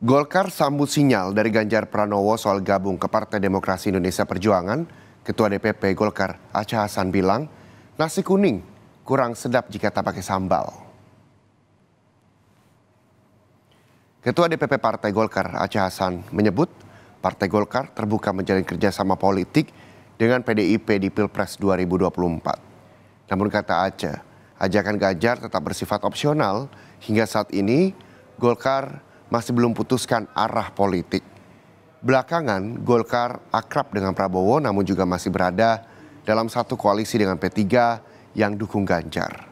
Golkar sambut sinyal dari Ganjar Pranowo soal gabung ke Partai Demokrasi Indonesia Perjuangan. Ketua DPP Golkar Aceh Hasan bilang, nasi kuning kurang sedap jika tak pakai sambal. Ketua DPP Partai Golkar Aceh Hasan menyebut Partai Golkar terbuka menjalin kerjasama politik dengan PDIP di Pilpres 2024. Namun kata Aceh, ajakan Ganjar tetap bersifat opsional. Hingga saat ini Golkar masih belum putuskan arah politik. Belakangan Golkar akrab dengan Prabowo namun juga masih berada dalam satu koalisi dengan P3 yang dukung Ganjar.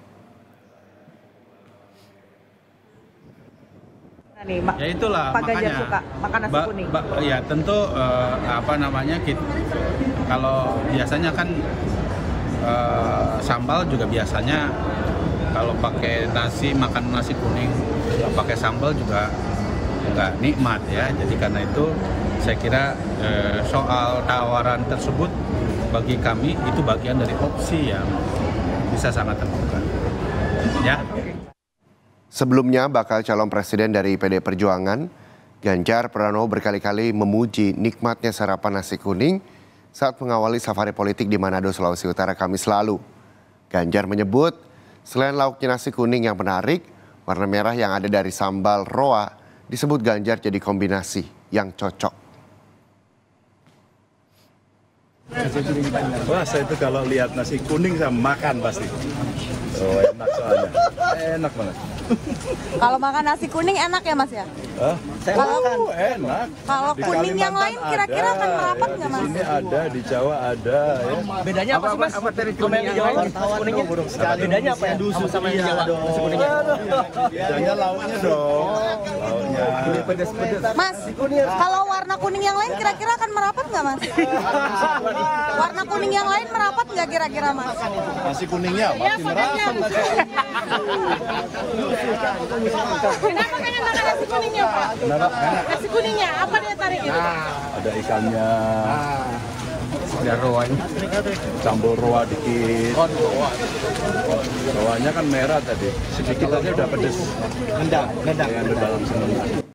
Ya itulah Pak Ganjar makanya suka makan nasi kuning. Ya tentu kalau biasanya kan sambal juga biasanya kalau pakai nasi, makan nasi kuning pakai sambal juga nggak nikmat ya. Jadi karena itu saya kira soal tawaran tersebut bagi kami itu bagian dari opsi yang bisa sangat terbuka. Ya. Sebelumnya bakal calon presiden dari PD Perjuangan, Ganjar Pranowo berkali-kali memuji nikmatnya sarapan nasi kuning saat mengawali safari politik di Manado, Sulawesi Utara Kamis lalu. Ganjar menyebut selain lauknya nasi kuning yang menarik, warna merah yang ada dari sambal roa disebut Ganjar jadi kombinasi yang cocok. Wah, saya itu kalau lihat nasi kuning saya makan pasti. Oh, enak soalnya. Enak banget. Kalau makan nasi kuning enak ya Mas ya? Saya makan enak. Kalau Di kuning yang lain Kalimantan kira-kira ada, akan merapat nggak Mas? Di sini ada, di Jawa ada. Ya. Bedanya apa sih Mas? Apa dari kuning yang lain? Kuningnya? Bedanya apa ya? Sama yang Jawa nasi kuningnya? Bedanya lauknya dong. Lauknya. Pedes-pedes. Mas, kalau warna kuning yang lain kira-kira akan merapat nggak Mas? Warna kuning yang lain merapat nggak kira-kira Mas? Nasi kuningnya masih merasa. Kenapa pengen makan nasi kuningnya Pak? Nasi kuningnya apa dia tarik itu? Ada ikannya. Ada roanya. Campur roa dikit. Roanya kan merah tadi. Sedikit aja udah pedes. Nendang. Dalam semuanya.